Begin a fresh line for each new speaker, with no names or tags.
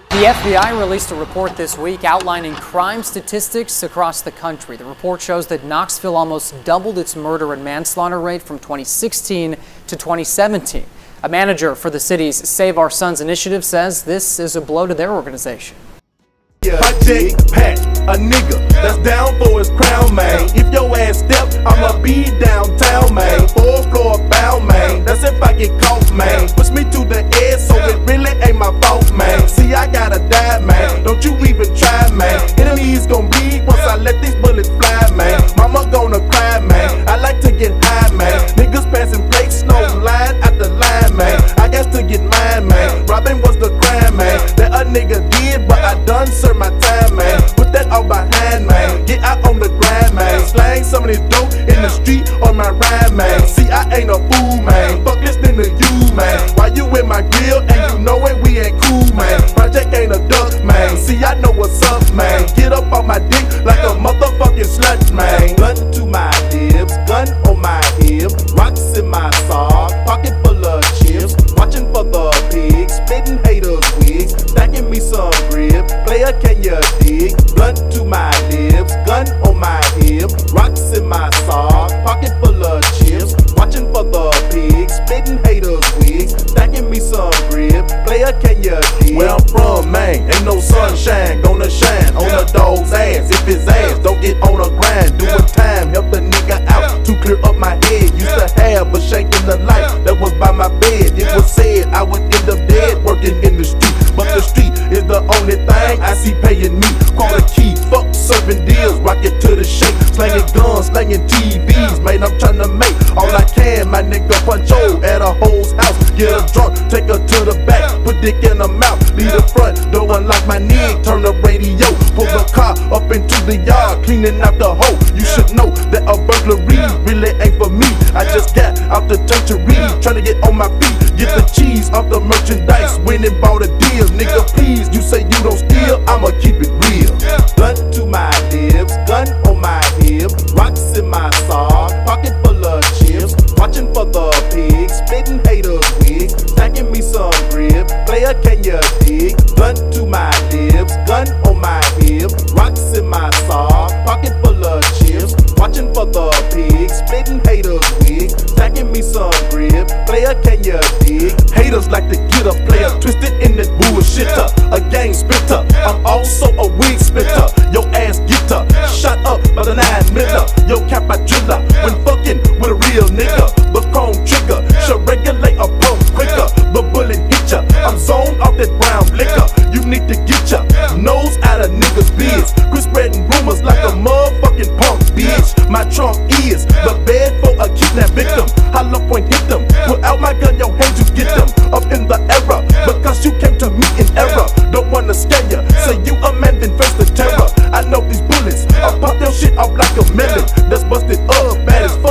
The FBI released a report this week outlining crime statistics across the country. The report shows that Knoxville almost doubled its murder and manslaughter rate from 2016 to 2017. A manager for the city's Save Our Sons initiative says this is a blow to their organization.
Project Pat, a nigga that's down for his crown, man. If your ass step, I'ma be downtown, man. 4th floor bound, man. That's if I get caught, man. Push me to the edge, so it really ain't my fault, man. See, I gotta die, man. Don't you even try, man. Enemies gon' bleed once I let these bullets fly, man. Mama gonna cry, man. I like to get high, man. Niggas passing plates, no line after line, man. I got to get mine, man. Robbing was the crime, man. That a nigga did, but I done served my time, man. Put that all behind, man. Get out on the grind, man. Slang some of this dope in the street on my rhyme, man. See, I ain't a fool, man. Fuck listening to you, man. Why you in my grill and you know it, we ain't cool, man. Project ain't a duck, man. See, I know what's up, man. Get up on my dick like a motherfucking slut, man. Gun to my lips, gun on my hip, rocks in my sock, pocket full of chips, watching for the pigs, spitting haters' wigs, stacking me some grip. Player, can you dig? Blunt to my lips, gun on my hip, rocks in my sock, pocket full of chips, watching for the pigs, spitting haters' wigs, stacking me some grip. Player, can you dig? Where I'm from, man, ain't no sunshine gonna shine on the dog's ass. If his ass don't get on the grind, doing time, help the nigga out to clear up my head. Used to have a shank in the light that was by my bed. It was said I would end up dead working in the street, but the street is the only thing I see paying me. Quarter key, fuck serving deals, rock it to the shake, slanging guns, slanging TVs, man. I'm tryna make all I can, my nigga. Punch hole at a hoe's house, get her drunk, take her to the back, put dick in her mouth, leave the front door unlock my knee, turn the radio, pull the car up into the yard, cleaning out the hole. You should know that a burglary really ain't for me. I just got out the tertiary, tryna get on my feet, get the cheese off the merchandise, went and bought a deal. Nigga, please, you say you don't steal, I'ma keep it real. Gun to my lips, gun on my hip, rocks in my sock, pocket full of chips, watching for the pigs, spitting haters' wigs, stacking me some grip. Player, can you dig? Gun to my lips, gun on my hip, rocks in my sock, pocket full of chips, watching for the pigs, spitting haters' wigs, stacking me some grip. Player, can you dig? Haters like to get a player twisted in that bullshitter, a gang spitter. I'm also a wig spitter. Your ass getter, shot up by the 9mm. Yo, cap I driller when fucking with a real nigga. The chrome trigger should regulate a pump quicker. The bullet hit ya. I'm zoned off that brown liquor. You need to get ya nose out of niggas' biz. Quit spreading rumors like a motherfucking punk bitch. My trunk is the bed for a kidnapped victim. Hollow point hit them. Pull out my gun, your hands, you get them up in the era. Because you came to me in error. Don't wanna scare ya. Say you a man, then face the terror. I know these bullets. I'll pop your shit off like a melon. That's busted up, bad as fuck.